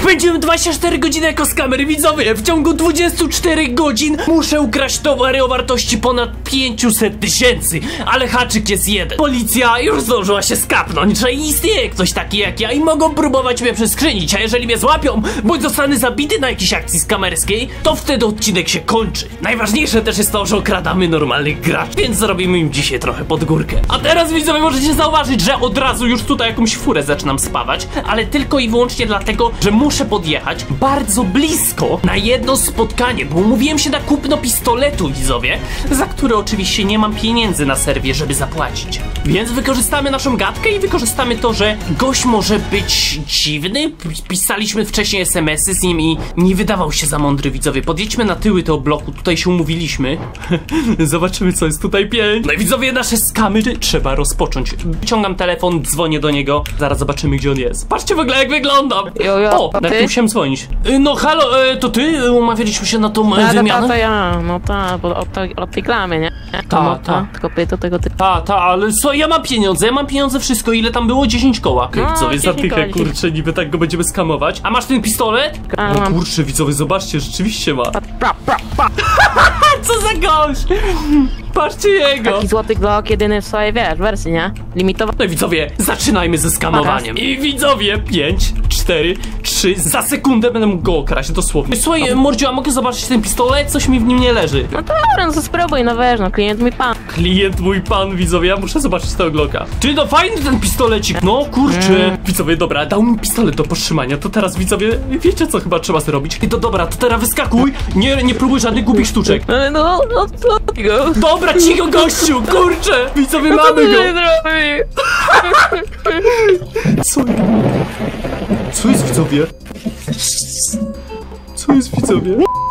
Spędziłem 24 godziny jako skamer, widzowie. W ciągu 24 godzin muszę ukraść towary o wartości ponad 500 tysięcy. Ale haczyk jest jeden. Policja już zdążyła się skapnąć, że istnieje ktoś taki jak ja i mogą próbować mnie przeskrzynić. A jeżeli mnie złapią, bądź zostanę zabity na jakiejś akcji skamerskiej, to wtedy odcinek się kończy. Najważniejsze też jest to, że okradamy normalnych graczy, więc zrobimy im dzisiaj trochę pod górkę. A teraz, widzowie, możecie zauważyć, że od razu już tutaj jakąś furę zaczynam spawać, ale tylko i wyłącznie dlatego, że muszę podjechać bardzo blisko na jedno spotkanie, bo umówiłem się na kupno pistoletu, widzowie, za który oczywiście nie mam pieniędzy na serwie, żeby zapłacić. Więc wykorzystamy naszą gadkę i wykorzystamy to, że gość może być dziwny. Pisaliśmy wcześniej SMS-y z nim i nie wydawał się za mądry, widzowie. Podjedźmy na tyły tego bloku, tutaj się umówiliśmy. Zobaczymy, co jest tutaj 5. No i widzowie, nasze skamy trzeba rozpocząć. Wyciągam telefon, dzwonię do niego. Zaraz zobaczymy, gdzie on jest. Patrzcie w ogóle, jak wyglądam. O, nawet musiałem dzwonić. No halo, to ty? Umawialiśmy się na tą wymianę? To ja, no ta, bo o tej klamie, nie? Ta. Tylko pyta tego typu. Ta, ale co, ja mam pieniądze, wszystko. Ile tam było? 10 koła. No, Widzowie, 10 zatychę, koła, kurczę, niby tak go będziemy skamować. A masz ten pistolet? O kurczę, widzowie, zobaczcie, rzeczywiście ma. Co za gość! Patrzcie jego! Taki złoty Glock, jedyny w swojej, wiesz, wersji, nie? Limitowy. No i widzowie, zaczynajmy ze skamowaniem. I widzowie, 5, 4, 3, za sekundę będę mógł go okraść, dosłownie. Słuchaj, mordziu, a mogę zobaczyć ten pistolet? Coś mi w nim nie leży. No to dobra, no to spróbuj, no wiesz, no klient mój pan. Klient mój pan, widzowie, ja muszę zobaczyć tego Glocka. Czy no fajny ten pistolecik, no kurczę. Widzowie, dobra, dał mi pistolet do powstrzymania, to teraz, widzowie, wiecie co chyba trzeba zrobić? I to dobra, to teraz wyskakuj, nie próbuj żadnych głupich sztuczek. No, go. Dobra, cicho gościu, kurczę, widzowie, mamy go. Co jest, widzowie? Co jest, widzowie?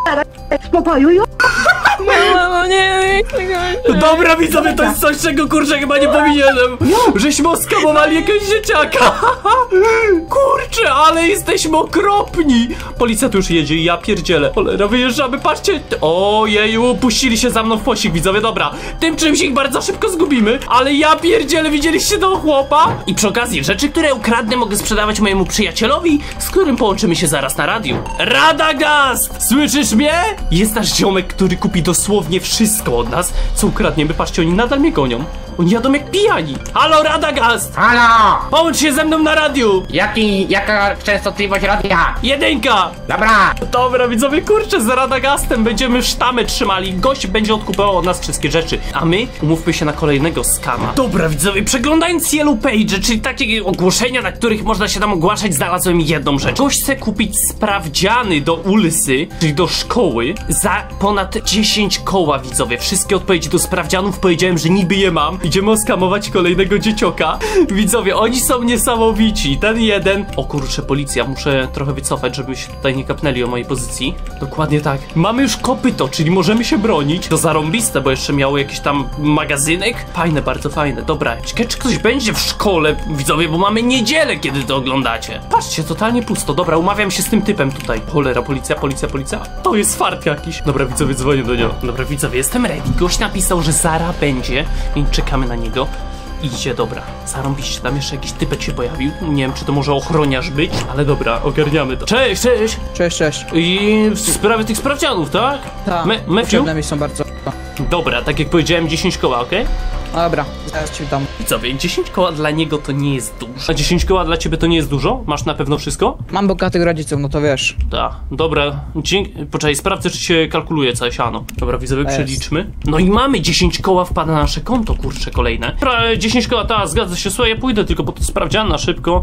No nie. Dobra, widzowie, to jest coś, czego kurczę chyba nie powinienem. Żeśmy oskamowali jakiegoś dzieciaka. Kurczę, ale jesteśmy okropni. Policja tu już jedzie i ja pierdzielę. Cholera, wyjeżdżamy, patrzcie. Ojeju, puścili się za mną w pościg, widzowie, dobra. Tym czymś ich bardzo szybko zgubimy. Ale ja pierdzielę, widzieliście tego chłopa? I przy okazji, rzeczy, które ukradnę, mogę sprzedawać mojemu przyjacielowi, z którym połączymy się zaraz na radiu. Radagast! Słyszysz mnie? Jest nasz ziomek, który kupi dosłownie wszystko od nas, co ukradniemy. Patrzcie, oni nadal mnie gonią. Oni jadą jak pijani. Halo, Radagast! Halo! Połącz się ze mną na radiu! Jaka częstotliwość radia? 1! Dobra! Dobra, widzowie, kurczę, z Radagastem będziemy sztamę trzymali. Gość będzie odkupował od nas wszystkie rzeczy, a my umówmy się na kolejnego skama. Dobra, widzowie, przeglądając Yellow Page, czyli takie ogłoszenia, na których można się tam ogłaszać, znalazłem jedną rzecz. Gość chce kupić sprawdziany do Ulsy, czyli do szkoły, za ponad 10 koła, widzowie. Wszystkie odpowiedzi do sprawdzianów, powiedziałem, że niby je mam. Idziemy oskamować kolejnego dziecioka. Widzowie, oni są niesamowici. Ten jeden... O kurczę, policja, muszę trochę wycofać, żeby się tutaj nie kapnęli o mojej pozycji. Dokładnie tak. Mamy już kopyto, czyli możemy się bronić. To zarąbiste, bo jeszcze miało jakiś tam magazynek. Fajne, bardzo fajne. Dobra, ciekawe, czy ktoś będzie w szkole, widzowie, bo mamy niedzielę, kiedy to oglądacie. Patrzcie, totalnie pusto. Dobra, umawiam się z tym typem tutaj. Cholera, policja. To jest fart jakiś. Dobra, widzowie, dzwonię do niego. Dobra, widzowie, jestem ready. Gość napisał, że Zara będzie, więc czekamy na niego. Idzie, dobra, zarąbiście, tam jeszcze jakiś typek się pojawił. Nie wiem, czy to może ochroniarz być, ale dobra, ogarniamy to. Cześć! Cześć. I w sprawie tych sprawdzianów, tak? Tak, Matthew? potrzebne mi są bardzo. Dobra, tak jak powiedziałem, 10 koła, okej? Dobra, zaraz ci dam. Widzowie, 10 koła dla niego to nie jest dużo. A 10 koła dla ciebie to nie jest dużo? Masz na pewno wszystko? Mam bogatych rodziców, no to wiesz. Tak, dobra, poczekaj, sprawdzę, czy się kalkuluje całe siano. Dobra, widzowie, przeliczmy. No i mamy 10 koła wpada na nasze konto, kurczę, kolejne. Dobra, 10 koła, ta, zgadza się, słuchaj, ja pójdę tylko po to sprawdzian na szybko.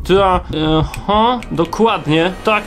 Dokładnie, tak.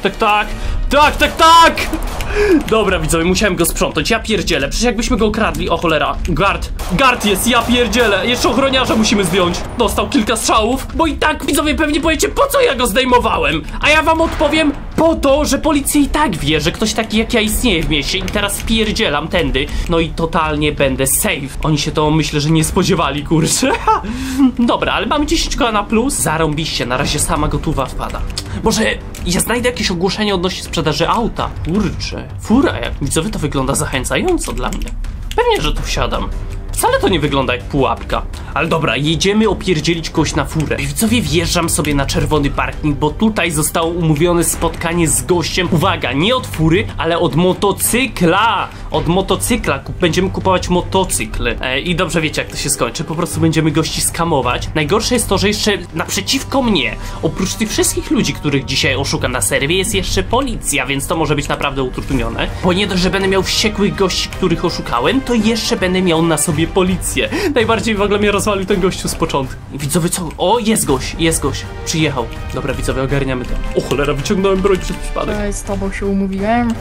Dobra, widzowie, musiałem go sprzątać, ja pierdzielę, przecież jakbyśmy go okradli, o cholera. Guard jest, ja pierdzielę, jeszcze ochroniarza musimy zdjąć. Dostał kilka strzałów, bo i tak, widzowie, pewnie powiecie, po co ja go zdejmowałem? A ja wam odpowiem, po to, że policja i tak wie, że ktoś taki jak ja istnieje w mieście i teraz pierdzielam tędy. No i totalnie będę safe. Oni się to, myślę, że nie spodziewali, kurczę. Dobra, ale mamy 10 koła na plus. Zarąbiście, na razie sama gotowa wpada. Może ja znajdę jakieś ogłoszenie odnośnie sprzedaży auta. Kurczę, fura jak. Widzowie, to wygląda zachęcająco dla mnie. Pewnie, że tu wsiadam. Wcale to nie wygląda jak pułapka. Ale dobra, jedziemy opierdzielić kogoś na furę. Widzowie, wjeżdżam sobie na czerwony parking, bo tutaj zostało umówione spotkanie z gościem. Uwaga, nie od fury, ale od motocykla. Od motocykla. Będziemy kupować motocykl. I dobrze wiecie, jak to się skończy. Po prostu będziemy gości skamować. Najgorsze jest to, że jeszcze naprzeciwko mnie, oprócz tych wszystkich ludzi, których dzisiaj oszukam na serwie, jest jeszcze policja, więc to może być naprawdę utrudnione. Bo nie dość, że będę miał wściekłych gości, których oszukałem, to jeszcze będę miał na sobie policję. Najbardziej w ogóle mnie rozwalił ten gościu z początku. Widzowie, co? O, jest gość. Przyjechał. Dobra, widzowie, ogarniamy to. O cholera, wyciągnąłem broń przez przypadek. Z tobą się umówiłem.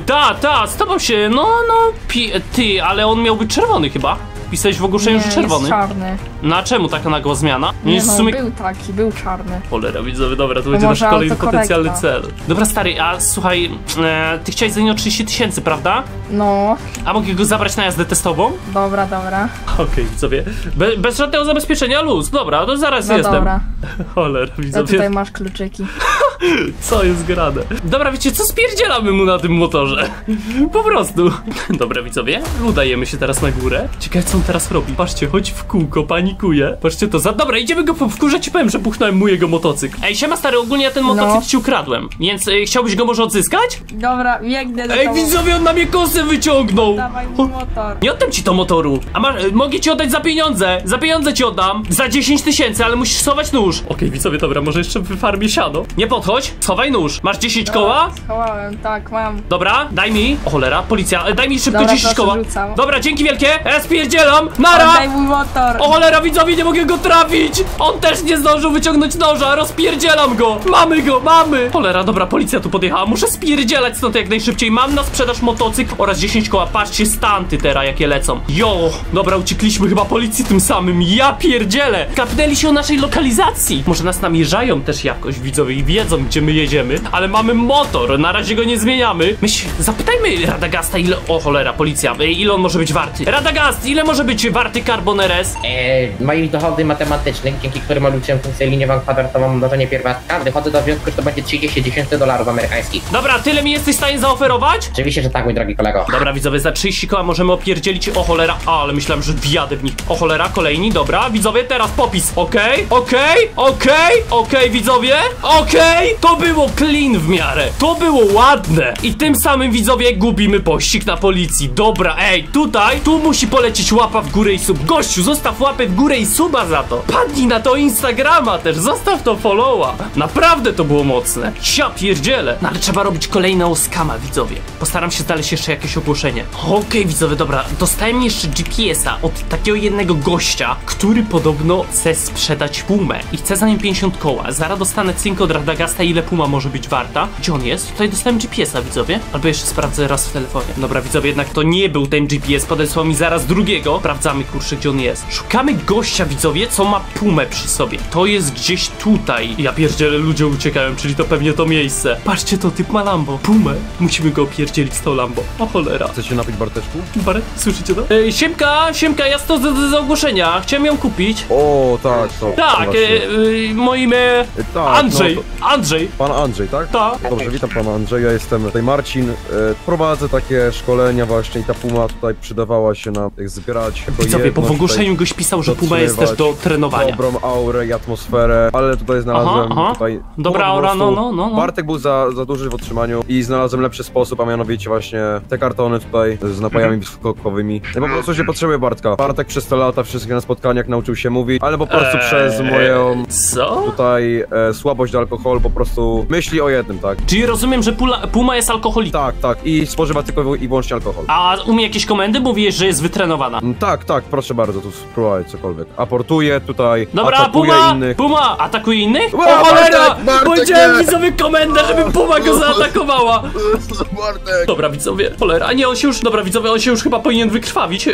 Z tobą się, ty, ale on miał być czerwony chyba. Pisałeś w ogłoszeniu, że czerwony. Jest czarny. Na czemu taka nagła zmiana? Nie, był czarny. Cholera, widzowie, dobra, to będzie nasz kolejny potencjalny cel. Dobra, stary, a słuchaj, ty chciałeś za niego 30 000, prawda? No. A mogę go zabrać na jazdę testową? Dobra. Okej, widzowie, bez żadnego zabezpieczenia, luz, dobra, to zaraz No jestem. dobra. Cholera, widzowie. Tutaj masz kluczyki. Co jest grane? Dobra, wiecie co, spierdzielamy mu na tym motorze. Po prostu. Dobra, widzowie, udajemy się teraz na górę. Ciekawe, co on teraz robi. Patrzcie, chodź w kółko, panikuje. Patrzcie to, dobra, idziemy go wkurzać i powiem, że puchnąłem mu jego motocykl. Ej, siema stary, ogólnie ja ten motocykl ci ukradłem, więc chciałbyś go może odzyskać? Dobra, biegnę do Ej, widzowie, on na mnie kosę wyciągnął. Dawaj mi motor. Nie oddam ci to motoru. A mogę ci oddać za pieniądze. Za pieniądze ci oddam. Za 10 000, ale musisz schować nóż. Okej, widzowie, dobra, może jeszcze wyfarmię siano. Nie podchodź, schowaj nóż. Masz 10 koła? Schowałem, tak, mam. Dobra, daj mi. O cholera, policja, daj mi szybko Dobra, 10 koła. rzucam. Dobra, dzięki wielkie. Ja spierdzielam. Nara! Daj mój motor. O cholera, widzowie, nie mogę go trafić. On też nie zdążył wyciągnąć noża. Rozpierdzielam go. Mamy. Cholera, dobra, policja tu podjechała. Muszę spierdzielać stąd jak najszybciej. Mam na sprzedaż motocykl oraz 10 koła. Patrzcie, stanty teraz jakie lecą. Jo, dobra, uciekliśmy chyba policji tym samym. Ja pierdzielę. Kapnęli się o naszej lokalizacji. Może nas namierzają też jakoś, widzowie, i wiedzą, gdzie my jedziemy. Ale mamy motor, na razie go nie zmieniamy. Zapytajmy Radagasta, ile... O cholera, policja, ile on może być warty? Radagast, ile może być warty Carbon RS? Moich dochody matematycznych, dzięki którym odliczyłem funkcję liniową kwadratową mnożenie pierwiastka, wychodzę do wniosku, że to będzie 30 000 dolarów amerykańskich. Dobra, tyle mi jesteś w stanie zaoferować? Oczywiście, że tak, mój drogi kolego. Dobra, widzowie, za 30 koła możemy opierdzielić. O cholera, ale myślałem, że wjadę w nich. O cholera, kolejni, dobra, widzowie, teraz popis. Okej, widzowie. To było clean w miarę. To było ładne. I tym samym, widzowie, gubimy pościg na policji. Dobra, tu musi polecieć łapa w górę i sub. Gościu, zostaw łapę w górę i suba za to. Padnij na to Instagrama też, zostaw to followa. Naprawdę to było mocne. Ja pierdzielę. No ale trzeba robić kolejną skama, widzowie. Postaram się znaleźć jeszcze jakieś ogłoszenie. Okej, widzowie, dobra. Dostałem jeszcze GPS-a od takiego jednego gościa, który podobno chce sprzedać pumę i chce za nim 50 koła. Zaraz dostanę cynk od Radagasta, ile puma może być warta. Gdzie on jest? Tutaj dostałem GPS-a, widzowie. Albo jeszcze sprawdzę raz w telefonie. Dobra, widzowie, jednak to nie był ten GPS. Podesłał mi zaraz drugiego. Sprawdzamy, kurczę, gdzie on jest. Szukamy gościa, widzowie, co ma pumę przy sobie. To jest gdzieś tutaj. Ja pierdzielę, ludzie uciekają, czyli to pewnie to miejsce. Patrzcie, to typ ma Lambo. Pumę. Musimy go opierdzielić z tą Lambo. O cholera. Chcesz się napić, Barteczku? Słyszycie to? Siemka, ja to z ogłoszenia. Chciałem ją kupić. O, tak, to. Tak, moje imię... Tak, Andrzej. no to... Andrzej. Pan Andrzej, tak? Tak. Dobrze, witam pana Andrzeja, jestem tutaj Marcin. Prowadzę takie szkolenia właśnie i ta puma tutaj przydawała się na jak zbierać. Widzowie, po ogłoszeniu goś pisał, że puma jest też do trenowania. Dobrą aurę i atmosferę, ale tutaj znalazłem tutaj... Dobra aura, no. Bartek był za duży w otrzymaniu i znalazłem lepszy sposób, a mianowicie właśnie te kartony tutaj z napojami wysokoalkoholowymi. No po prostu się potrzebuje Bartka. Bartek przez te lata wszystkie na spotkaniach nauczył się mówić, ale po prostu przez moją tutaj słabość do alkoholu po prostu myśli o jednym, tak? Czyli rozumiem, że puma jest alkoholikiem. Tak, i spożywa tylko i wyłącznie alkohol. A umie jakieś komendy? Mówisz, że jest wytrenowana. Tak, proszę bardzo, tu spróbuj cokolwiek. Aportuje tutaj, dobra, atakuje innych. Puma atakuje innych? O cholera! Bartek, Powiedziałem widzowie komendę, żeby puma go zaatakowała. Bartek! Dobra, widzowie, cholera, nie, on się już chyba powinien wykrwawić.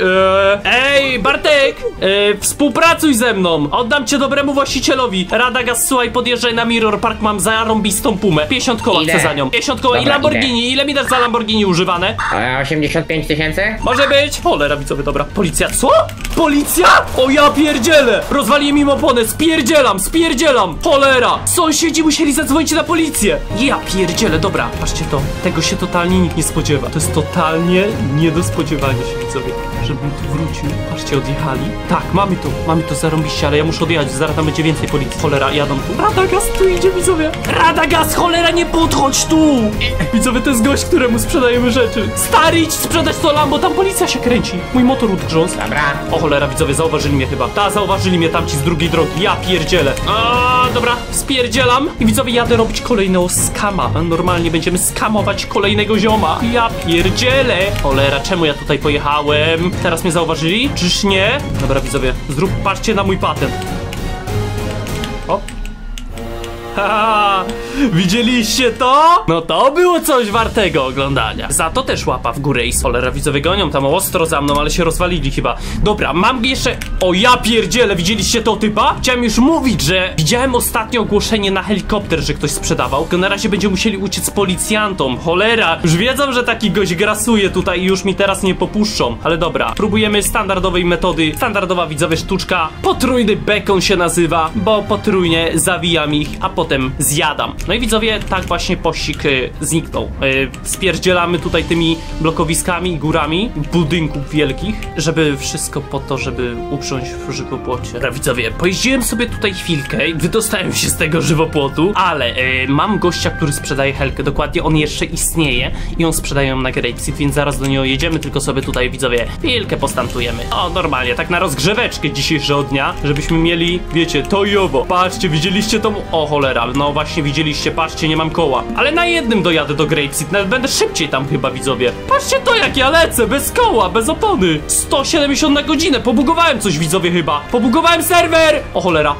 Ej, Bartek! Współpracuj ze mną! Oddam cię dobremu właścicielowi. Radagast, słuchaj, podjeżdżaj na Mirror Park, mam zarąbistą pumę. 50 koła chcę za nią. 50 koła. Dobra, i Lamborghini. Ile mi dasz za Lamborghini używane? 85 000? Może być! Cholera, widzowie, dobra. policja. Co? Policja? O ja pierdzielę! Rozwaliłem im oponę, spierdzielam! Cholera! Sąsiedzi musieli zadzwonić na policję! Ja pierdzielę, dobra, patrzcie to. Tego się totalnie nikt nie spodziewa. To jest totalnie nie do spodziewania się, widzowie. Żebym tu wrócił. Patrzcie, odjechali. Tak, mamy to zarąbiście, ale ja muszę odjechać, zaraz tam będzie więcej policji. Cholera, jadą tu. Radagast tu idzie, widzowie. Radagast, cholera, nie podchodź tu! Widzowie, to jest gość, któremu sprzedajemy rzeczy. Stary, idź sprzedać to Lambo, tam policja się kręci. Mój motor udgrząsł. Dobra. O cholera, widzowie, zauważyli mnie chyba. Zauważyli mnie tamci z drugiej drogi. Ja pierdzielę. Dobra, spierdzielam. I widzowie, jadę robić kolejnego skama. Normalnie będziemy skamować kolejnego zioma. Ja pierdzielę. Cholera, czemu ja tutaj pojechałem? Teraz mnie zauważyli? Czyż nie? Dobra, widzowie, patrzcie na mój patent. O. Haha, widzieliście to? No to było coś wartego oglądania. Za to też łapa w górę i cholera, widzowie gonią tam ostro za mną, ale się rozwalili chyba. Dobra, mam jeszcze... O ja pierdzielę, widzieliście to typa? Chciałem już mówić, że widziałem ostatnio ogłoszenie na helikopter, że ktoś sprzedawał. Tylko na razie będziemy musieli uciec policjantom. Cholera, już wiedzą, że taki gość grasuje tutaj i już mi teraz nie popuszczą. Ale dobra, próbujemy standardowej metody. Standardowa, widzowie, sztuczka. Potrójny bekon się nazywa, bo potrójnie zawijam ich, a potem zjadam. No i widzowie, tak właśnie pościg zniknął. Spierdzielamy tutaj tymi blokowiskami i górami budynków wielkich, żeby wszystko po to, żeby uprząść w żywopłocie. Dobra, widzowie, pojeździłem sobie tutaj chwilkę i wydostałem się z tego żywopłotu, ale mam gościa, który sprzedaje helkę. Dokładnie, on jeszcze istnieje i on sprzedaje ją na Grapeseed, więc zaraz do niego jedziemy, tylko sobie tutaj, widzowie, chwilkę postantujemy. O, normalnie, tak na rozgrzeweczkę dzisiejszego dnia, żebyśmy mieli, wiecie, to i owo. Patrzcie, widzieliście to? O, cholera. No właśnie widzieliście, patrzcie, nie mam koła. Ale na jednym dojadę do Grapeseed, nawet będę szybciej tam chyba, widzowie. Patrzcie to, jak ja lecę, bez koła, bez opony. 170 na godzinę, pobugowałem coś, widzowie, chyba. Pobugowałem serwer! O cholera.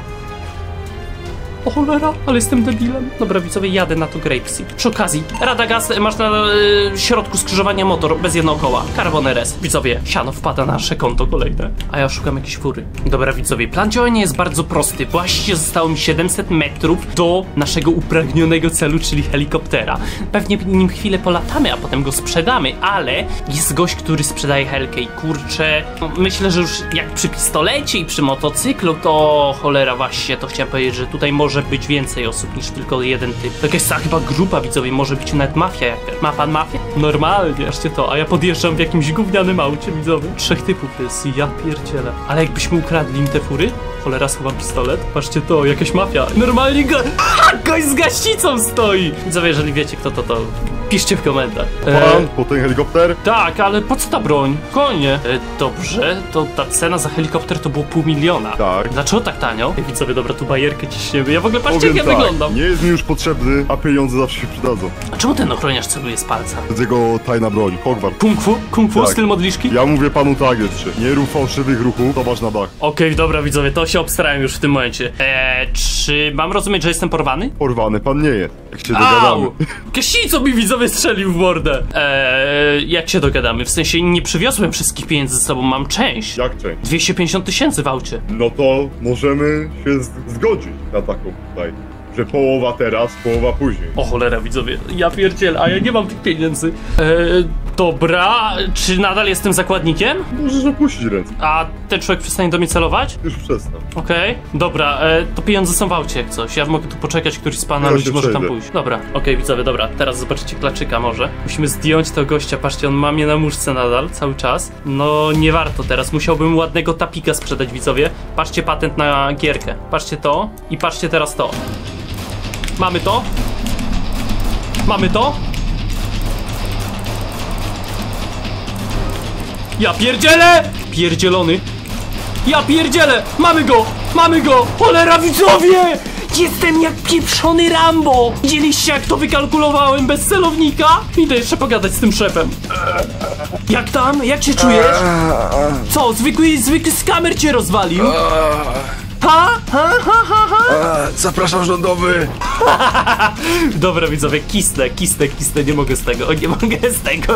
O cholera, ale jestem debilem. Dobra, widzowie, jadę na to Grapeseed. Przy okazji, Radagast, masz na środku skrzyżowania motor bez jednego koła. Carbon RS. Widzowie, siano wpada na nasze konto kolejne, a ja szukam jakiejś fury. Dobra, widzowie, plan działania jest bardzo prosty. Właśnie zostało mi 700 metrów do naszego upragnionego celu, czyli helikoptera. Pewnie nim chwilę polatamy, a potem go sprzedamy, ale jest gość, który sprzedaje helkę i kurczę, no, myślę, że już jak przy pistolecie i przy motocyklu, to cholera, właśnie, to chciałem powiedzieć, że tutaj może być więcej osób niż tylko jeden typ. To jakaś chyba grupa, widzowie, może być nawet mafia jakaś. Ma pan mafię? Normalnie, ażcie to, a ja podjeżdżam w jakimś gównianym aucie, widzowie. 3 typów jest, ja pierdzielę. Ale jakbyśmy ukradli im te fury? Cholera, schowam pistolet. Patrzcie to, jakaś mafia. Normalnie gość z gaśnicą stoi. Widzowie, jeżeli wiecie kto to piszcie w komentarzach. Pan, po ten helikopter? Tak, ale po co ta broń? Konie. Dobrze, to ta cena za helikopter to było 500 000. Tak. Dlaczego tak tanio? Widzowie, dobra, tu bajerkę ciśniemy. Ja w ogóle patrzcie, Powiem jak ja wyglądam. Nie jest mi już potrzebny, a pieniądze zawsze się przydadzą. A czemu ten ochroniarz celuje z palca? To jest jego tajna broń, Hogwarts. Kung fu, Tak. styl modliszki? Ja mówię panu tak jeszcze, nie rób fałszywych ruchów, to masz na dach. Okej, dobra, widzowie, to się obstarałem już w tym momencie. Czy mam rozumieć, że jestem porwany? Porwany pan nie jest, jak się dogadamy. Gaśnicą mi, widzowie, strzelił w mordę. Jak się dogadamy? W sensie nie przywiozłem wszystkich pieniędzy ze sobą, mam część. Jak część? 250 000 w aucie. No to możemy się zgodzić na taką tutaj, że połowa teraz, połowa później. O cholera, widzowie, ja pierdzielę, a ja nie mam tych pieniędzy. Dobra, czy nadal jestem zakładnikiem? Możesz opuścić ręce, A ten człowiek przestanie do mnie celować? już przestań. Okej, dobra, to pieniądze są w aucie jak coś. Ja mogę tu poczekać, któryś z pana Ja ludzi się może tam przejdę. pójść. Dobra, okej, widzowie, dobra, teraz zobaczycie klaczyka może. Musimy zdjąć tego gościa, patrzcie, on ma mnie na muszce nadal, cały czas. No, nie warto teraz, musiałbym ładnego tapika sprzedać, widzowie. Patrzcie patent na gierkę, patrzcie to i patrzcie teraz to. Mamy to? Mamy to? Ja pierdzielę! Pierdzielony. Ja pierdzielę! Mamy go! Mamy go! Cholera, widzowie! Jestem jak pieprzony Rambo! Widzieliście, jak to wykalkulowałem bez celownika? Idę jeszcze pogadać z tym szefem. Jak tam? Jak się czujesz? Co? Zwykły skamer cię rozwalił? Ha? Ha, ha, ha, ha? Zapraszam rządowy! Dobra widzowie, kisnę, nie mogę z tego, nie mogę z tego.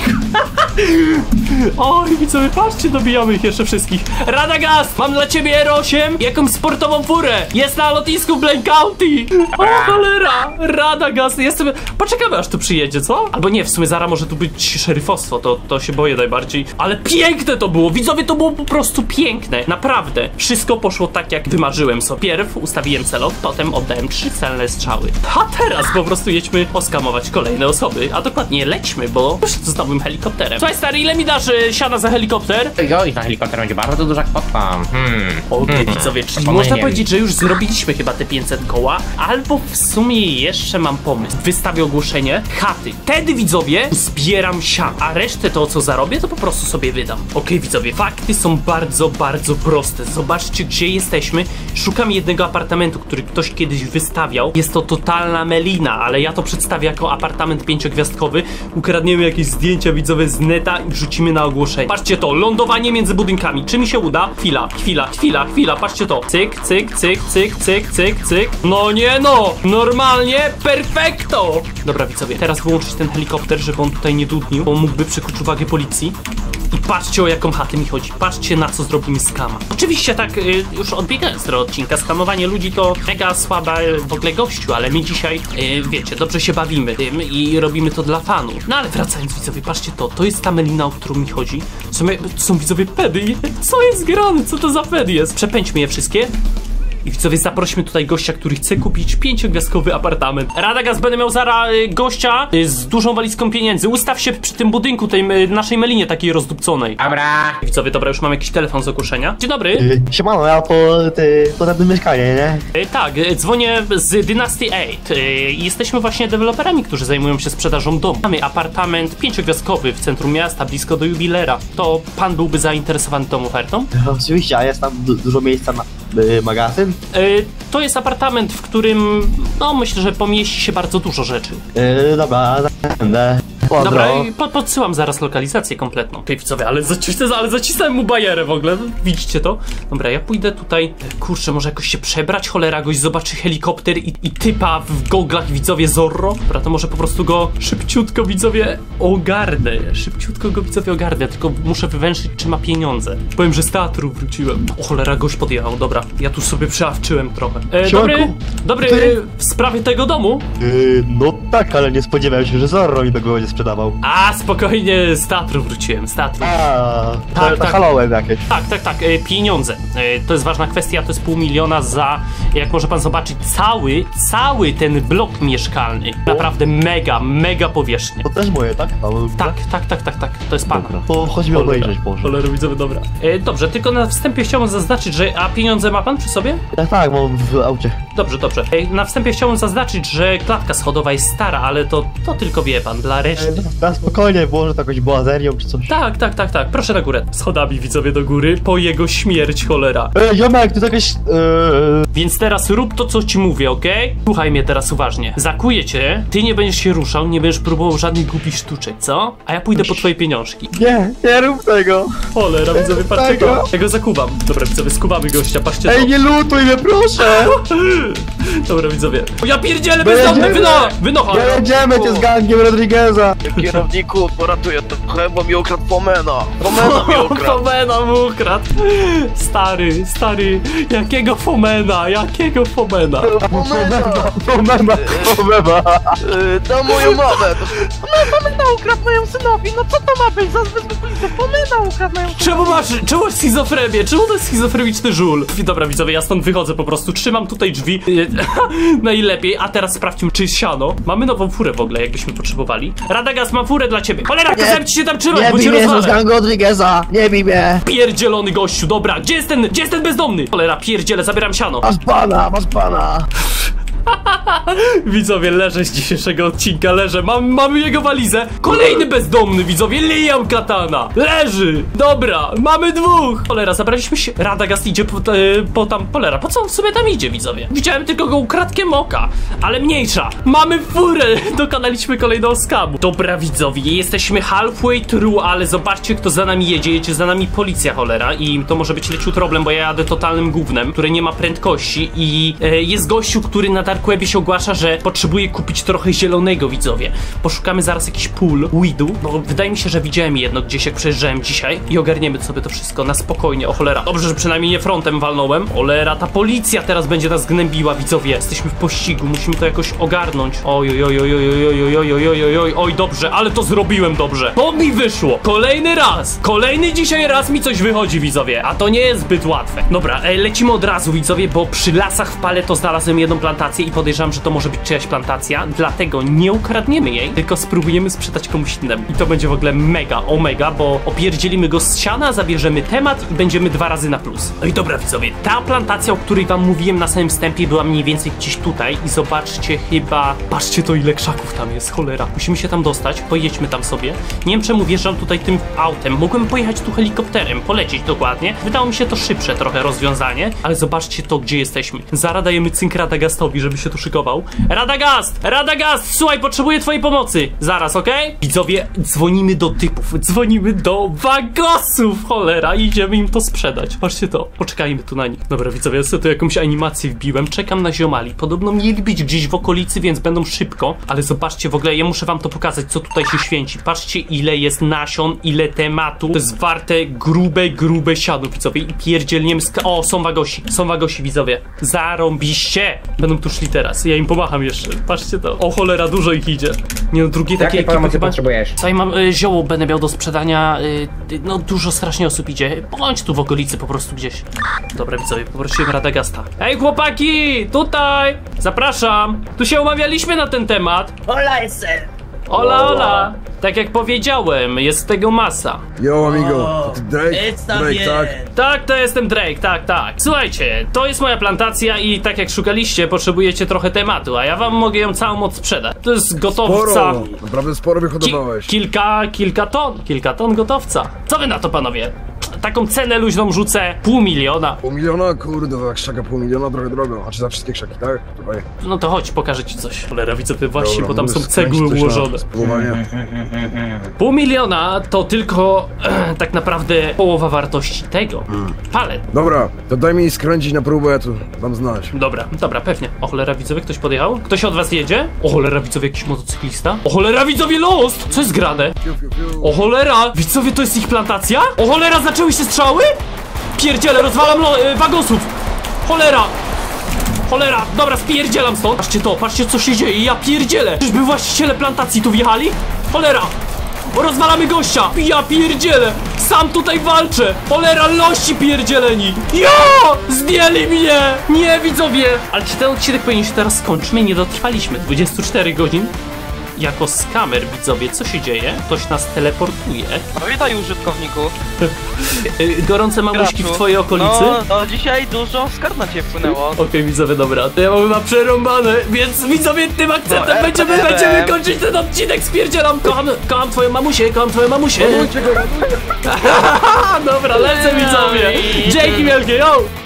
Oj widzowie, patrzcie, dobijamy ich jeszcze wszystkich. Radagast, mam dla ciebie R8, jakąś sportową furę. Jest na lotnisku Blaine County. O cholera, Radagast, jestem... Poczekamy aż tu przyjedzie, co? Albo nie, w sumie zaraz może tu być szeryfostwo, to się boję najbardziej. Ale piękne to było, widzowie, to było po prostu piękne. Naprawdę, wszystko poszło tak jak wymarzyłem sobie. Pierw ustawiłem celot, potem oddałem 3 celne strzały. A teraz po prostu jedźmy oskamować kolejne osoby, a dokładnie lećmy, bo już z nowym helikopterem. Słuchaj stary, ile mi dasz siana za helikopter? Oj, na helikopter będzie bardzo duża kwota. Okej, widzowie, czyli Proponuję można nie powiedzieć, że już zrobiliśmy chyba te 500 koła, albo w sumie jeszcze mam pomysł. Wystawię ogłoszenie, chaty. Wtedy widzowie, zbieram sian, a resztę to, co zarobię, to po prostu sobie wydam. Okej, widzowie, fakty są bardzo, bardzo proste. Zobaczcie, gdzie jesteśmy. Szukam jednego apartamentu, który ktoś kiedyś wystawiał. Jest to totalna melina, ale ja to przedstawię jako apartament 5-gwiazdkowy. Ukradniemy jakieś zdjęcia widzowe z neta i wrzucimy na ogłoszenie. Patrzcie to, lądowanie między budynkami. Czy mi się uda? Chwila, patrzcie to. Cyk, cyk, cyk, cyk, cyk, cyk, cyk. No nie no, normalnie perfekto. Dobra widzowie, teraz wyłączyć ten helikopter, żeby on tutaj nie dudnił, bo mógłby przykuć uwagę policji. I patrzcie, o jaką chatę mi chodzi. Patrzcie, na co zrobimy skama. Oczywiście tak, już odbiegając z tego odcinka, skamowanie ludzi to mega słaba w ogóle gościu, ale my dzisiaj, wiecie, dobrze się bawimy tym i robimy to dla fanów. No ale wracając widzowie, patrzcie to jest ta melina, o którą mi chodzi. Są widzowie pedy. Co jest grane? Co to za pedy jest? Przepędźmy je wszystkie. I widzowie, zaprośmy tutaj gościa, który chce kupić 5-gwiazdkowy apartament. Radagast, będę miał zaraz gościa z dużą walizką pieniędzy. Ustaw się przy tym budynku, tej naszej melinie takiej rozdupconej. Dobra. Widzowie, dobra, już mam jakiś telefon z ogłoszenia. Dzień dobry. Siemano, ja po tym mieszkanie, nie? Tak, dzwonię z Dynasty 8. Jesteśmy właśnie deweloperami, którzy zajmują się sprzedażą domu. Mamy apartament 5-gwiazdkowy w centrum miasta, blisko do jubilera. To pan byłby zainteresowany tą ofertą? Oczywiście, a jest tam dużo miejsca na magazyn? To jest apartament, w którym, no myślę, że pomieści się bardzo dużo rzeczy. Dobra, będę. Dobra, i podsyłam zaraz lokalizację kompletną. Okej, widzowie, ale zacisnąłem mu bajerę w ogóle. Widzicie to? Dobra, ja pójdę tutaj. Kurczę, może jakoś się przebrać? Cholera, goś zobaczy helikopter i typa w goglach, widzowie, Zorro. Dobra, to może po prostu go szybciutko, widzowie, ogarnę. Tylko muszę wywęszyć, czy ma pieniądze. Powiem, że z teatru wróciłem. O cholera, goś podjechał. Dobra, ja tu sobie przeawczyłem trochę. Dobry, w sprawie tego domu? No tak, ale nie spodziewałem się, że Zorro mi tego będzie sprzedawał. A, spokojnie, z teatru wróciłem, z teatru. Tak. Halloween jakieś. Tak, pieniądze. To jest ważna kwestia, to jest 500 000 za, jak może pan zobaczyć, cały ten blok mieszkalny. Naprawdę mega powierzchnia. To też moje, tak? Tak, to jest pana. Dobra, to chodźmy obejrzeć, może. Cholera, widzowie, dobra. Dobrze, tylko na wstępie chciałbym zaznaczyć, że... A pieniądze ma pan przy sobie? Tak, mam w aucie. Dobrze. Na wstępie chciałbym zaznaczyć, że klatka schodowa jest stara, ale to tylko wie pan, dla reszty. Na spokojnie, może to jakąś boazerią czy coś. Tak. Proszę na górę. Schodami, widzowie, do góry, po jego śmierć, cholera. Ziomek, to jakaś... Więc teraz rób to, co ci mówię, okej? Słuchaj mnie teraz uważnie. Zakuję cię, ty nie będziesz się ruszał, nie będziesz próbował żadnych głupich sztuczek, co? A ja pójdę po twoje pieniążki. Nie rób tego. Cholera, widzowie, patrzcie go. Ja go zakuwam. Dobra, widzowie, skubamy gościa, patrzcie to. Ej, nie lutuj mnie, proszę! Dobra, widzowie. O, ja pierdzielę, bezdomny, wynocha! Jedziemy cię z gangiem Rodrigueza! Kierowniku, poratuję trochę, bo mi ukradł Fomena mi ukradł. Fomena mu ukradł. Stary, jakiego Fomena? Fomena! To moją mamę. Fomena ukradł moją synowi, no co to ma być za zwykle? Fomena ukradł moją synowi. Czemu masz schizofrenię? Czemu to jest schizofreniczny żul? Dobra, widzowie, ja stąd wychodzę po prostu, trzymam tutaj drzwi. Najlepiej, a teraz sprawdźmy, czy jest siano. Mamy nową furę w ogóle, jakbyśmy potrzebowali. Radagast, mam furę dla ciebie. Cholera, kazałem ci się tam trzymać, bo cię rozwalę. z gangu Rodrigueza, nie bij mnie! Pierdzielony gościu, dobra, gdzie jest ten bezdomny? Cholera, pierdzielę, zabieram siano. Masz pana! Widzowie, leżę z dzisiejszego odcinka, leżę. Mamy jego walizę. Kolejny bezdomny, widzowie, Liam Katana. Leży. Dobra, mamy dwóch. Cholera, zabraliśmy się. Radagast idzie po tam polera. Po co on w sobie tam idzie, widzowie? Widziałem tylko go ukradkiem oka, ale mniejsza. Mamy furę. Dokonaliśmy kolejnego skamu. Dobra, widzowie, jesteśmy halfway through, ale zobaczcie, kto za nami jedzie. Jedzie za nami policja, cholera. I to może być leciut problem, bo ja jadę totalnym gównem, który nie ma prędkości i jest gościu, który na Dark Webie się ogłasza, że potrzebuje kupić trochę zielonego, widzowie. Poszukamy zaraz jakiś pól weedu, bo wydaje mi się, że widziałem jedno gdzieś, jak przejeżdżałem dzisiaj i ogarniemy sobie to wszystko na spokojnie. O cholera. Dobrze, że przynajmniej nie frontem walnąłem. Cholera, ta policja teraz będzie nas gnębiła, widzowie. Jesteśmy w pościgu, musimy to jakoś ogarnąć. Oj, dobrze, ale to zrobiłem dobrze. To mi wyszło. Kolejny raz. Kolejny dzisiaj raz mi coś wychodzi, widzowie, a to nie jest zbyt łatwe. Dobra, lecimy od razu, widzowie, bo przy lasach w Paleto znalazłem jedną plantację i podejrzewam, że to może być czyjaś plantacja, dlatego nie ukradniemy jej, tylko spróbujemy sprzedać komuś innemu. I to będzie w ogóle mega, omega, bo opierdzielimy go z siana, zabierzemy temat i będziemy 2 razy na plus. No i dobra, widzowie, ta plantacja, o której wam mówiłem na samym wstępie, była mniej więcej gdzieś tutaj i zobaczcie chyba, patrzcie to ile krzaków tam jest, cholera. Musimy się tam dostać, pojedźmy tam sobie. Nie wiem czemu wjeżdżam tutaj tym autem, mogłem pojechać tu helikopterem, polecieć dokładnie. Wydało mi się to szybsze trochę rozwiązanie, ale zobaczcie to, gdzie jesteśmy. Zaraz dajemy cynk Radagastowi, żeby się tu szykował. Radagast, słuchaj, potrzebuję twojej pomocy. Zaraz, okej? Widzowie, dzwonimy do typów, dzwonimy do wagosów, cholera, i idziemy im to sprzedać. Patrzcie to, poczekajmy tu na nich. Dobra, widzowie, ja sobie tu jakąś animację wbiłem, czekam na ziomali. Podobno mieli być gdzieś w okolicy, więc będą szybko, ale zobaczcie w ogóle, ja muszę wam to pokazać, co tutaj się święci. Patrzcie, ile jest nasion, ile tematu. To jest warte grube siano, widzowie, i pierdzielniemy o, są wagosi, widzowie. Zarąbiście. Będą tu szli teraz, ja im pomacham jeszcze. Patrzcie to. O cholera, dużo ich idzie. Nie no, drugie takie ekipy chyba... potrzebujesz? Słuchaj, mam zioło, będę miał do sprzedania. No, dużo strasznie osób idzie. Bądź tu w okolicy po prostu gdzieś. Dobra, widzowie, poprosiłem Radagasta. Ej, chłopaki! Tutaj! Zapraszam! Tu się umawialiśmy na ten temat. Ola! Tak jak powiedziałem, jest tego masa. Yo, amigo, to ty Drake? Drake, tak? Tak, to jestem Drake, tak. Słuchajcie, to jest moja plantacja i tak jak szukaliście, potrzebujecie trochę tematu, a ja wam mogę ją całą odsprzedać. To jest gotowca. Sporo, naprawdę sporo wyhodowałeś. Kilka ton gotowca. Co wy na to, panowie? Taką cenę luźną rzucę, 500 000. 500 000? Kurde, to jak krzaka 500 000, trochę drogo. A czy za wszystkie krzaki, tak? Tutaj. No to chodź, pokażę ci coś. Cholera, widzę właśnie, bo tam są cegły ułożone. 500 000 to tylko tak naprawdę połowa wartości tego. Palet. Dobra, to daj mi skręcić na próbę, ja tu dam znać. Dobra, pewnie. O cholera, widzowie, ktoś podjechał? Ktoś od was jedzie? O cholera, widzowie, jakiś motocyklista? O cholera, widzowie, Lost! Co jest grane? O cholera, widzowie, to jest ich plantacja? O cholera, zaczęły się strzały? Pierdziele, rozwalam wagosów! Cholera, dobra, spierdzielam stąd. Patrzcie co się dzieje, ja pierdzielę. Czyżby właściciele plantacji tu wjechali? Cholera, rozwalamy gościa. Ja pierdzielę, sam tutaj walczę. Cholera, lości pierdzieleni. Zdjęli mnie. Nie, widzowie. Ale czy ten odcinek powinien się teraz skończyć? My nie dotrwaliśmy 24 godzin. Jako skamer, widzowie, co się dzieje? Ktoś nas teleportuje. No witaj, użytkowniku. Gorące mamuśki w twojej okolicy? No dzisiaj dużo skarb na ciebie wpłynęło. Okej, widzowie, dobra. To ja mam chyba przerąbane, więc widzowie, tym akcentem będziemy kończyć ten odcinek, spierdzielam. Kocham twoją mamusię, Dobra, lecę, widzowie. Dzięki wielkie, yo!